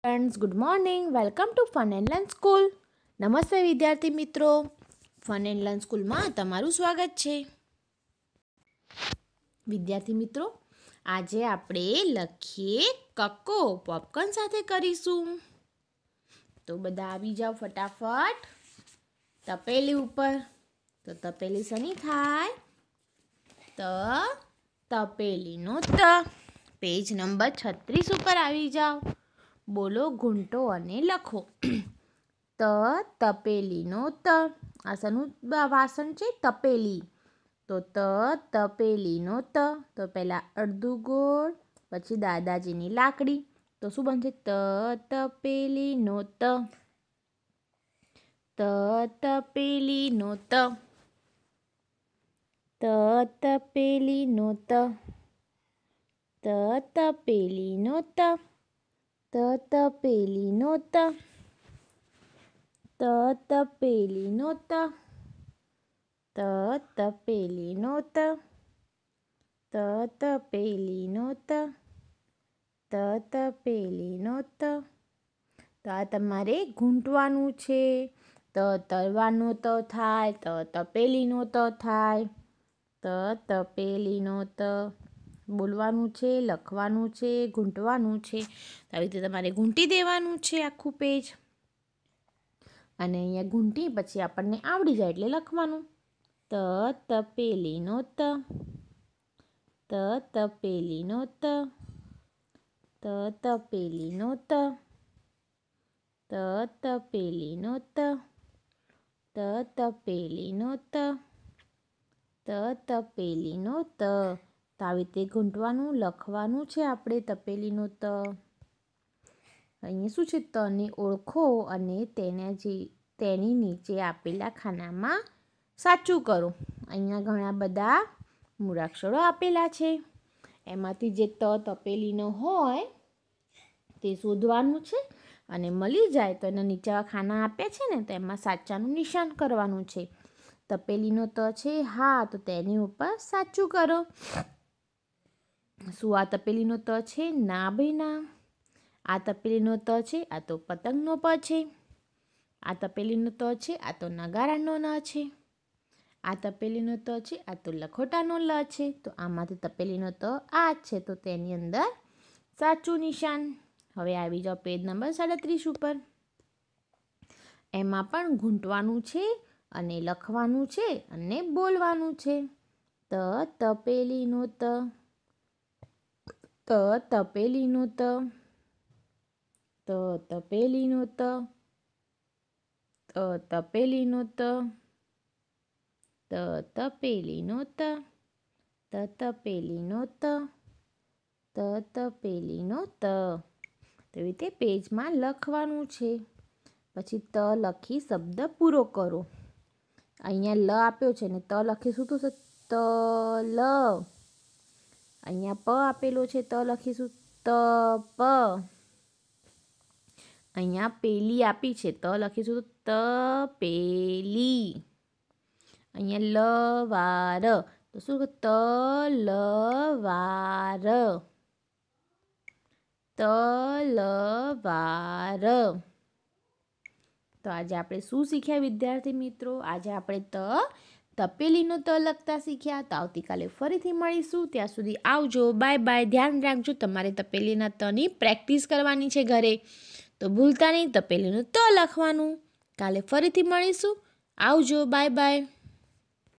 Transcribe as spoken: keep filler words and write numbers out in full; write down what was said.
Friends, good morning. Welcome to fun and learn school. नमस्ते विद्यार्थी मित्रों. फन एंड लर्न स्कूल में तमारू स्वागत है. विद्यार्थी मित्रों, आज आपणे लखीए कक्को पॉपकॉर्न साथे करीशुं. तो बधा आवी जाओ फटाफट तपेली ऊपर. तो तपेली शनी थाय? त तपेलीनो त. पेज नंबर छत्रीस ऊपर आवी जाओ. बोलो घूंटो अने लखो. त तपेलीनो त. आ शनु वासन छे? तपेली. तो त तपेलीनो त. तो पहला अर्धु गोળ, પછી દાદાજીની લાકડી. તો શું બનશે? त તપેલીનો त. त તપેલીનો त. त તપેલીનો त. त તપેલીનો त. त તપેલીનો त. त તપેલીનો त. त તપેલીનો त. त તપેલીનો त. त તપેલીનો त. તો આ તમારે ઘૂંટવાનું છે. त તરવાનો त થાય, त તપેલીનો त થાય. त તપેલીનો त બોલવાનું છે, લખવાનું છે, ઘૂંટવાનું છે. આવી રીતે તમારે ઘૂંટી દેવાનું છે આખું પેજ. અને અહીંયા ઘૂંટી પછી આપણને આવડી જાય એટલે લખવાનું. त તપેલીનો त. त તપેલીનો त. त તપેલીનો त. त તપેલીનો त. त તપેલીનો त. त તપેલીનો त. તો આવી રીતે ઘૂંટવાનું, લખવાનું છે આપણે તપેલીનો ત. અહીંયા શું છે? તને ઓળખો અને તેને જે તેની નીચે આપેલા ખાનામાં સાચું કરો. અહીંયા ઘણા બધા મૂળાક્ષરો આપેલા છે. એમાંથી જે ત તપેલીનો હોય તે શોધવાનું છે. અને મળી જાય તો એના નીચેવા ખાના આપ્યા છે ને, તો એમાં સાચાનું નિશાન કરવાનું છે. તપેલીનો ત છે હા, તો તેની ઉપર સાચું કરો. શું આ તપેલીનો ત છે? ના ભાઈ ના. આ તપેલીનો ત છે, આ તો પતંગનો પ છે. આ તપેલીનો ત છે, આ તો નગારાનો ન છે. આ તપેલીનો ત છે, આ તો લખોટાનો લ છે. તો આમાંથી તપેલીનો ત આ જ છે, તો તેની અંદર સાચું નિશાન. હવે આવી જાઓ પેજ નંબર સાડત્રીસ ઉપર. એમાં પણ ઘૂંટવાનું છે અને લખવાનું છે અને બોલવાનું છે. ત તપેલીનો ત. ત તપેલીનો ત. ત તપેલીનો ત. ત તપેલીનો ત. ત તપેલીનો ત. ત તપેલીનો ત. ત તપેલીનો ત. તો એવી રીતે પેજમાં લખવાનું છે. પછી ત લખી શબ્દ પૂરો કરો. અહીંયા લ આપ્યો છે ને ત લખીશું તો ત લ. અહીંયા પ આપેલો છે, ત લખીશું ત પ. અહીંયા પેલી આપી છે, ત લખીશું ત પેલી. અહીંયા લ વાર, તો શું ત લ વાર. ત લ વાર. તો આજે આપણે શું શીખ્યા વિદ્યાર્થી મિત્રો? આજે આપણે ત તપેલીનો ત લખતા શીખ્યા. તો આવતીકાલે ફરીથી મળીશું. ત્યાં સુધી આવજો. Bye bye. ધ્યાન રાખજો, તમારે તપેલીના તની પ્રેક્ટિસ કરવાની છે ઘરે. તો ભૂલતા નહીં તપેલીનું ત લખવાનું. કાલે ફરીથી મળીશું. આવજો. Bye by.